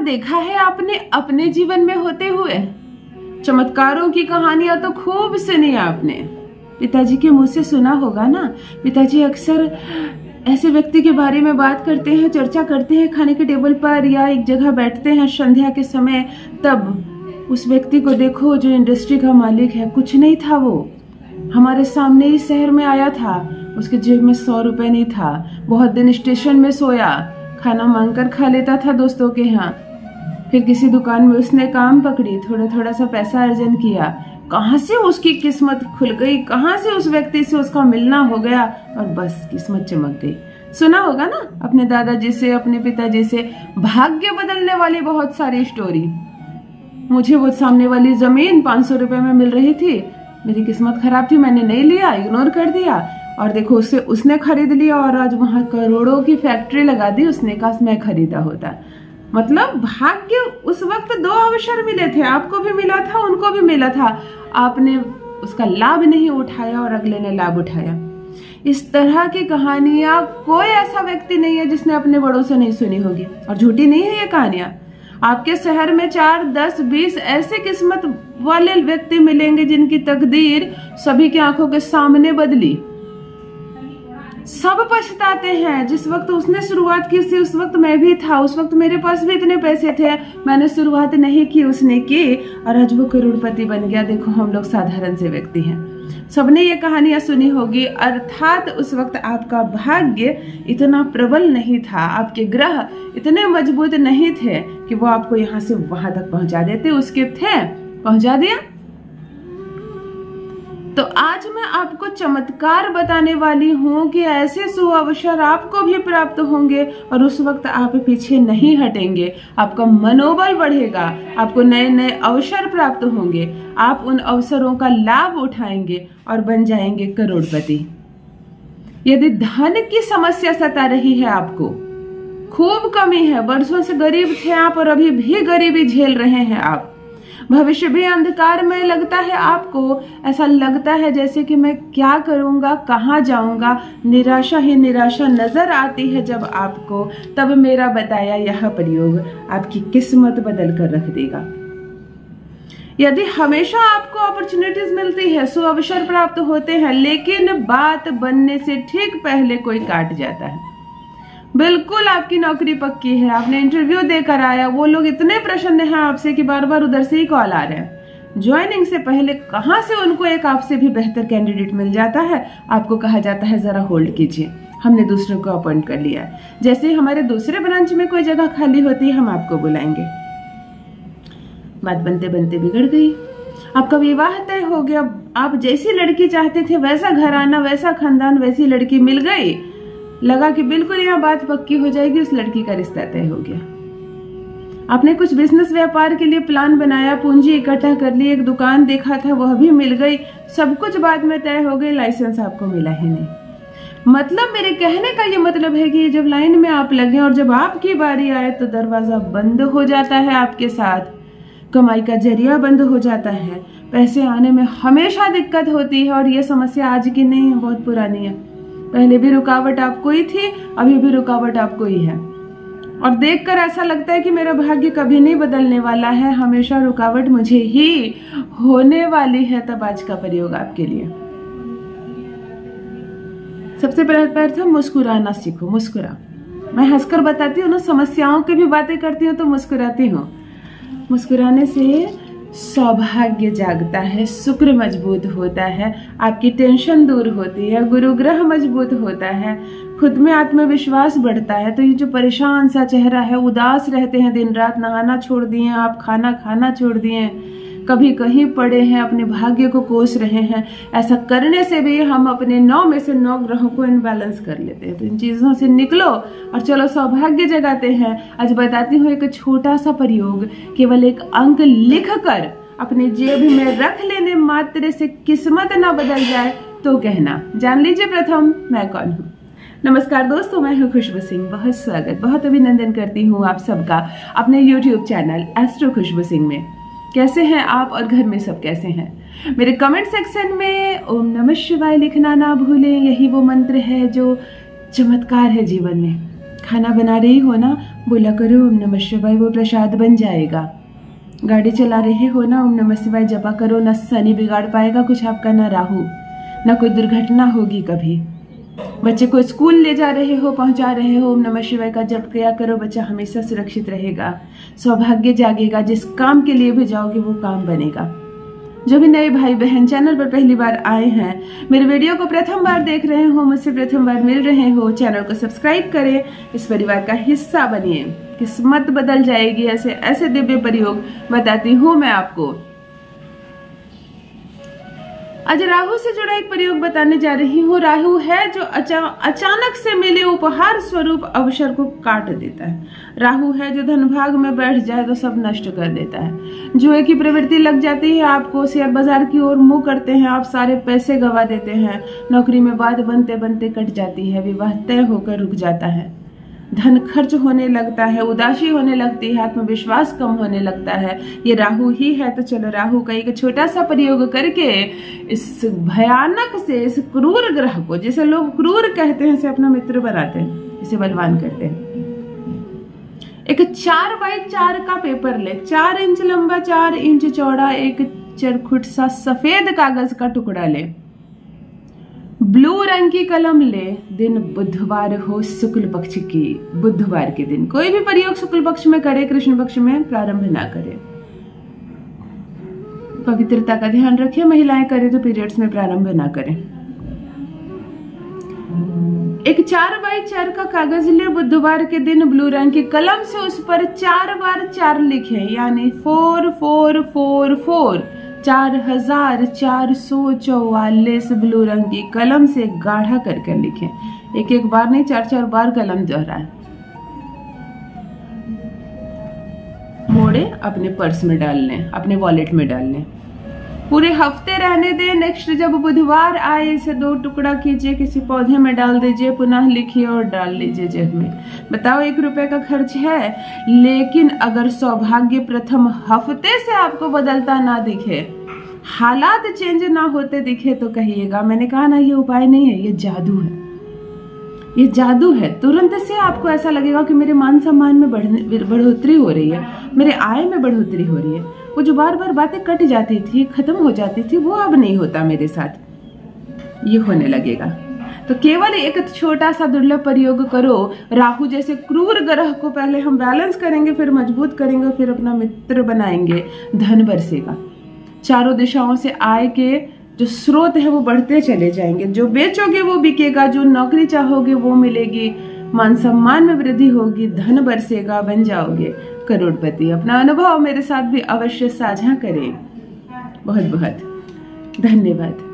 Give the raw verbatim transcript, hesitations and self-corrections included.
देखा है आपने अपने जीवन में होते हुए? चमत्कारों की कहानियां तो खूब सुनी है आपने, पिताजी के मुंह से सुना होगा ना। पिताजी अक्सर ऐसे व्यक्ति के बारे में बात करते हैं, चर्चा करते हैं खाने के टेबल पर या एक जगह बैठते हैं संध्या के समय, तब उस व्यक्ति को देखो जो इंडस्ट्री का मालिक है। कुछ नहीं था, वो हमारे सामने ही शहर में आया था, उसके जेब में सौ रुपए नहीं था, बहुत दिन स्टेशन में सोया, खाना मांगकर खा लेता था दोस्तों के यहाँ, फिर किसी दुकान में उसने काम पकड़ी, थोड़ा थोड़ा सा पैसा अर्जन किया। कहाँ से उसकी किस्मत खुल गई, कहाँ से उस व्यक्ति से उसका मिलना हो गया और बस किस्मत चमक गई। सुना होगा ना अपने दादाजी से, अपने पिताजी से, भाग्य बदलने वाली बहुत सारी स्टोरी। मुझे वो सामने वाली जमीन पांच सौ रुपए में मिल रही थी, मेरी किस्मत खराब थी, मैंने नहीं लिया, इग्नोर कर दिया, और देखो उससे उसने खरीद लिया और आज वहां करोड़ों की फैक्ट्री लगा दी उसने, काश मैं खरीदा होता। मतलब भाग्य, उस वक्त दो अवसर मिले थे, आपको भी मिला था, उनको भी मिला था, आपने उसका लाभ नहीं उठाया और अगले ने लाभ उठाया। इस तरह की कहानियां कोई ऐसा व्यक्ति नहीं है जिसने अपने बड़ों से नहीं सुनी होगी, और झूठी नहीं है ये कहानियां। आपके शहर में चार दस बीस ऐसे किस्मत वाले व्यक्ति मिलेंगे जिनकी तकदीर सभी की आंखों के सामने बदली। सब पछताते हैं, जिस वक्त उसने शुरुआत की थी उस वक्त मैं भी था, उस वक्त मेरे पास भी इतने पैसे थे, मैंने शुरुआत नहीं की, उसने की, और आज वो करोड़पति बन गया। देखो हम लोग साधारण से व्यक्ति हैं। सबने ये कहानियां सुनी होगी। अर्थात उस वक्त आपका भाग्य इतना प्रबल नहीं था, आपके ग्रह इतने मजबूत नहीं थे कि वो आपको यहाँ से वहां तक पहुंचा देते। उसके थे, पहुंचा दिया। तो आज मैं आपको चमत्कार बताने वाली हूँ कि ऐसे सुअवसर आपको भी प्राप्त होंगे और उस वक्त आप पीछे नहीं हटेंगे, आपका मनोबल बढ़ेगा, आपको नए नए अवसर प्राप्त होंगे, आप उन अवसरों का लाभ उठाएंगे और बन जाएंगे करोड़पति। यदि धन की समस्या सता रही है, आपको खूब कमी है, वर्षों से गरीब थे आप और अभी भी गरीबी झेल रहे हैं आप, भविष्य भी अंधकार में लगता है आपको, ऐसा लगता है जैसे कि मैं क्या करूंगा, कहाँ जाऊंगा, निराशा ही निराशा नजर आती है जब आपको, तब मेरा बताया यह प्रयोग आपकी किस्मत बदल कर रख देगा। यदि हमेशा आपको अपॉर्चुनिटीज मिलती है, सुअवसर प्राप्त होते हैं, लेकिन बात बनने से ठीक पहले कोई काट जाता है, बिल्कुल आपकी नौकरी पक्की है, आपने इंटरव्यू देकर आया, वो लोग इतने प्रसन्न हैं आपसे कि बार बार उधर से ही कॉल आ रहे हैं, ज्वाइनिंग से पहले कहां से उनको एक आपसे भी बेहतर कैंडिडेट मिल जाता है, आपको कहा जाता है जरा होल्ड कीजिए, हमने दूसरे को अपॉइंट कर लिया। जैसे ही हमारे दूसरे ब्रांच में कोई जगह खाली होती है, हम आपको बुलाएंगे। बात बनते बनते बिगड़ गई, आपका विवाह तय हो गया, आप जैसी लड़की चाहते थे वैसा घराना, वैसा खानदान, वैसी लड़की मिल गई, लगा कि बिल्कुल यहाँ बात पक्की हो जाएगी, उस लड़की का रिश्ता तय हो गया। आपने कुछ बिजनेस व्यापार के लिए प्लान बनाया, पूंजी इकट्ठा कर ली, एक दुकान देखा था वह भी मिल गई, सब कुछ बाद में तय हो गई, लाइसेंस आपको मिला ही नहीं। मतलब मेरे कहने का ये मतलब है कि जब लाइन में आप लगे और जब आपकी बारी आए तो दरवाजा बंद हो जाता है आपके साथ, कमाई का जरिया बंद हो जाता है, पैसे आने में हमेशा दिक्कत होती है। और ये समस्या आज की नहीं है, बहुत पुरानी है, पहले भी रुकावट आपको ही थी, अभी भी रुकावट आपको ही है, और देखकर ऐसा लगता है कि मेरा भाग्य कभी नहीं बदलने वाला है, हमेशा रुकावट मुझे ही होने वाली है। तब आज का प्रयोग आपके लिए। सबसे प्रथम मुस्कुराना सीखो, मुस्कुरा। मैं हंसकर बताती हूँ ना, समस्याओं की भी बातें करती हूँ तो मुस्कुराती हूँ। मुस्कुराने से सौभाग्य जागता है, शुक्र मजबूत होता है, आपकी टेंशन दूर होती है, गुरु ग्रह मजबूत होता है, खुद में आत्मविश्वास बढ़ता है। तो ये जो परेशान सा चेहरा है, उदास रहते हैं दिन रात, नहाना छोड़ दिए आप, खाना खाना छोड़ दिए, कभी कहीं पड़े हैं, अपने भाग्य को कोस रहे हैं, ऐसा करने से भी हम अपने नौ में से नौ ग्रहों को इनबैलेंस कर लेते हैं। तो इन चीजों से निकलो और चलो सौभाग्य जगाते हैं। आज बताती हूँ एक छोटा सा प्रयोग, केवल एक अंक लिख कर अपने जेब में रख लेने मात्र से किस्मत ना बदल जाए तो कहना। जान लीजिए प्रथम मैं कौन हूँ। नमस्कार दोस्तों, मैं हूँ खुशबू सिंह। बहुत स्वागत, बहुत अभिनंदन करती हूँ आप सबका अपने YouTube channel astro Khushboo Singh में। कैसे हैं आप और घर में सब कैसे हैं? मेरे कमेंट सेक्शन में ओम नमः शिवाय लिखना ना भूलें, यही वो मंत्र है जो चमत्कार है जीवन में। खाना बना रही हो ना, बोला करो ओम नमः शिवाय, वो प्रसाद बन जाएगा। गाड़ी चला रहे हो ना, ओम नमः शिवाय जपा करो, ना शनि बिगाड़ पाएगा कुछ आपका, ना राहु, ना कोई दुर्घटना होगी कभी। बच्चे को स्कूल ले जा रहे हो, पहुंचा रहे हो, ओम नमः शिवाय का जप किया करो, बच्चा हमेशा सुरक्षित रहेगा, सौभाग्य जागेगा, जिस काम के लिए भी जाओगे वो काम बनेगा। जो भी नए भाई बहन चैनल पर पहली बार आए हैं, मेरे वीडियो को प्रथम बार देख रहे हो, मुझसे प्रथम बार मिल रहे हो, चैनल को सब्सक्राइब करें, इस परिवार का हिस्सा बनिए, किस्मत बदल जाएगी। ऐसे ऐसे दिव्य प्रयोग बताती हूँ मैं आपको। आज राहु से जुड़ा एक प्रयोग बताने जा रही हूँ। राहु है जो अचा, अचानक से मिले उपहार स्वरूप अवसर को काट देता है। राहु है जो धन भाग में बैठ जाए तो सब नष्ट कर देता है। जुए की प्रवृत्ति लग जाती है आपको, शेयर बाजार की ओर मुंह करते हैं आप, सारे पैसे गवा देते हैं, नौकरी में बात बनते बनते कट जाती है, विवाह तय होकर रुक जाता है, धन खर्च होने लगता है, उदासी होने लगती है, आत्मविश्वास कम होने लगता है। ये राहु ही है। तो चलो राहु का एक छोटा सा प्रयोग करके इस भयानक से, इस क्रूर ग्रह को, जिसे लोग क्रूर कहते हैं, इसे अपना मित्र बनाते हैं, इसे बलवान करते हैं। एक चार बाई चार का पेपर ले, चार इंच लंबा, चार इंच चौड़ा, एक चरखुट सा सफेद कागज का टुकड़ा ले, ब्लू रंग की कलम ले, दिन बुधवार हो, शुक्ल पक्ष की, बुधवार के दिन। कोई भी प्रयोग शुक्ल पक्ष में करे, कृष्ण पक्ष में प्रारंभ ना करे। पवित्रता का ध्यान रखें, महिलाएं करें तो पीरियड्स में प्रारंभ ना करें। एक चार बाई चार का कागज ले, बुधवार के दिन ब्लू रंग की कलम से उस पर चार बार चार लिखे, यानी फोर फोर फोर फोर, चार हजार चार सौ चौवालीस ब्लू रंग की कलम से गाढ़ा करके लिखें। एक एक बार नहीं, चार चार बार कलम दोहराएं। मोड़े अपने पर्स में डाल लें, अपने वॉलेट में डाल लें, पूरे हफ्ते रहने दें। नेक्स्ट जब बुधवार आए इसे दो टुकड़ा कीजिए, किसी पौधे में डाल दीजिए, पुनः लिखिए और डाल लीजिए जेब में। बताओ एक रुपए का खर्च है, लेकिन अगर सौभाग्य प्रथम हफ्ते से आपको बदलता ना दिखे, हालात चेंज ना होते दिखे, तो कहिएगा मैंने कहा ना ये उपाय नहीं है, ये जादू है, ये जादू है। तुरंत से आपको ऐसा लगेगा कि मेरे मान सम्मान में बढ़ोतरी हो रही है, मेरे आय में बढ़ोतरी हो रही है। वो जो बार बार बातें कट जाती थी, खत्म हो जाती थी, वो अब नहीं होता मेरे साथ, ये होने लगेगा। तो केवल एक छोटा सा दुर्लभ प्रयोग करो। राहु जैसे क्रूर ग्रह को पहले हम बैलेंस करेंगे, फिर मजबूत करेंगे, फिर अपना मित्र बनाएंगे, धन बरसेगा। चारों दिशाओं से आय के जो स्रोत है वो बढ़ते चले जाएंगे। जो बेचोगे वो बिकेगा, जो नौकरी चाहोगे वो मिलेगी, मान सम्मान में वृद्धि होगी, धन बरसेगा, बन जाओगे करोड़पति। अपना अनुभव मेरे साथ भी अवश्य साझा करें। बहुत बहुत धन्यवाद।